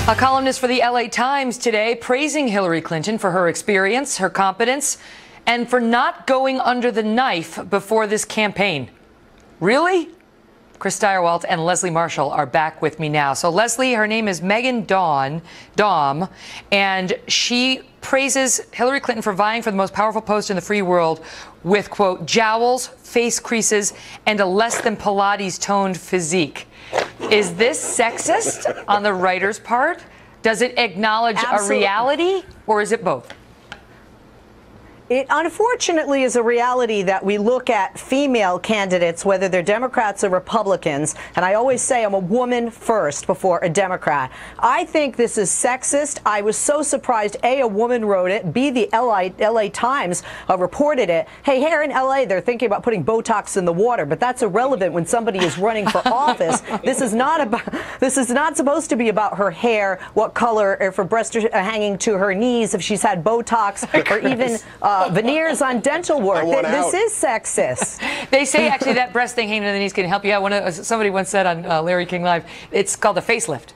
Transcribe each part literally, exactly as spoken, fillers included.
A columnist for the L A Times today praising Hillary Clinton for her experience, her competence, and for not going under the knife before this campaign. Really? Chris Stirewalt and Leslie Marshall are back with me now. So Leslie, her name is Megan Dawn, Dom, and she praises Hillary Clinton for vying for the most powerful post in the free world with, quote, jowls, face creases, and a less than Pilates toned physique. Is this sexist on the writer's part? Does it acknowledge Absolutely. a reality, or is it both? It unfortunately is a reality that we look at female candidates, whether they're Democrats or Republicans, and I always say I'm a woman first before a Democrat. I think this is sexist. I was so surprised, A, a woman wrote it, B, the L A Times uh, reported it. Hey, here in L A, they're thinking about putting Botox in the water, but that's irrelevant when somebody is running for office. This is not about, this is not supposed to be about her hair, what color, if her breasts are hanging to her knees, if she's had Botox, or even uh, Uh, veneers on dental work. Th this is sexist. They say actually that breast thing hanging to the knees can help you out. One of, somebody once said on uh, Larry King Live, it's called a facelift.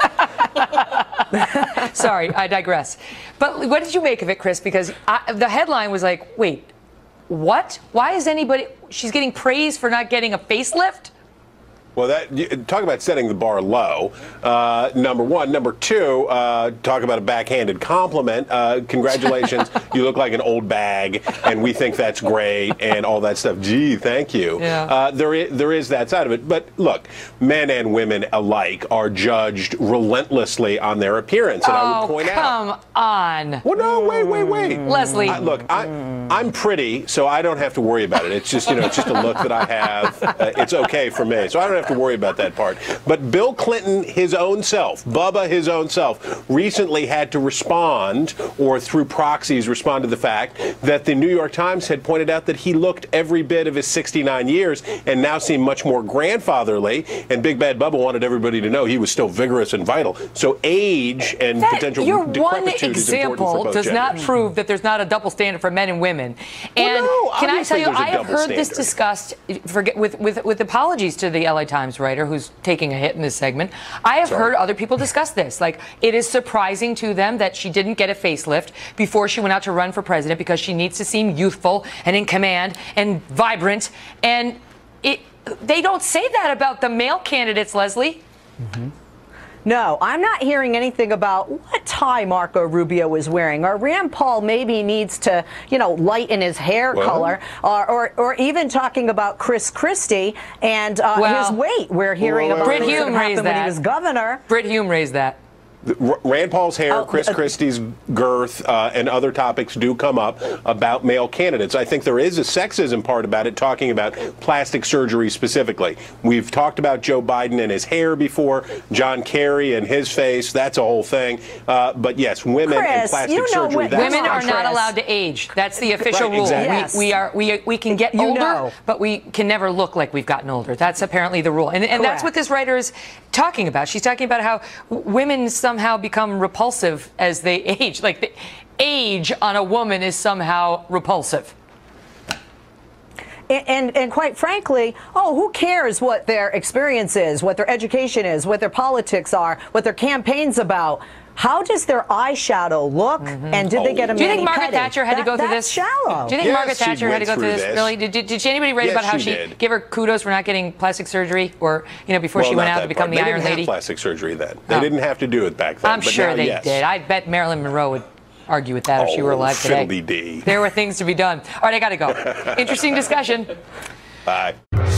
Sorry, I digress. But what did you make of it, Chris? Because I, the headline was like, wait, what? Why is anybody, she's getting praised for not getting a facelift? Well, that talk about setting the bar low, uh, number one. Number two, uh, talk about a backhanded compliment. Uh, congratulations, you look like an old bag, and we think that's great, and all that stuff. Gee, thank you. Yeah. Uh, there, is, there is that side of it. But look, men and women alike are judged relentlessly on their appearance, and oh, I would point come out. come on. Well, no, wait, wait, wait. Leslie. I, look, I, I'm pretty, so I don't have to worry about it. It's just, you know, it's just a look that I have. Uh, it's okay for me, so I don't have to worry about that part. But Bill Clinton, his own self, Bubba, his own self, recently had to respond, or through proxies respond to the fact that the New York Times had pointed out that he looked every bit of his sixty-nine years and now seemed much more grandfatherly. And Big Bad Bubba wanted everybody to know he was still vigorous and vital. So age and that, potential your decrepitude one example is does genders. not prove that there's not a double standard for men and women. And well, no, can I tell you, I have heard standard. this discussed, forget, with, with, with apologies to the L A Times writer who's taking a hit in this segment. I have Sorry. heard other people discuss this. Like, it is surprising to them that she didn't get a facelift before she went out to run for president because she needs to seem youthful and in command and vibrant. And it, they don't say that about the male candidates, Leslie. Mm-hmm. No, I'm not hearing anything about what tie Marco Rubio is wearing, or Rand Paul maybe needs to, you know, lighten his hair well, color, or, or or even talking about Chris Christie and uh, well, his weight. We're hearing well, about Brit Hume raised that when he was governor. Brit Hume raised that. Rand Paul's hair, oh, Chris uh, Christie's girth, uh, and other topics do come up about male candidates. I think there is a sexism part about it, talking about plastic surgery specifically. We've talked about Joe Biden and his hair before, John Kerry and his face. That's a whole thing. Uh, but yes, women Chris, and plastic you know surgery. That's women are Chris. not allowed to age. That's the official right, rule. exactly. Yes. We, we are we we can get you older, know. but we can never look like we've gotten older. That's apparently the rule, and and that's what this writer is talking about. She's talking about how women somehow become repulsive as they age. Like the age on a woman is somehow repulsive. And, and, and quite frankly, oh, who cares what their experience is, what their education is, what their politics are, what their campaign's about? How does their eyeshadow look, mm-hmm. and did oh. they get a Do you think Margaret petty? Thatcher had that, to go through that's this? Shallow. Do you think yes, Margaret Thatcher had to go through this? this. Really? Did, did, did anybody read yes, about how she, she did. give her kudos for not getting plastic surgery, or you know, before well, she went out to become part. the they Iron didn't Lady? Have plastic surgery then. They oh. didn't have to do it back then. I'm but sure now, they yes. did. I bet Marilyn Monroe would argue with that oh, if she were alive today. Fiddly-dee. There were things to be done. All right, I got to go. Interesting discussion. Bye.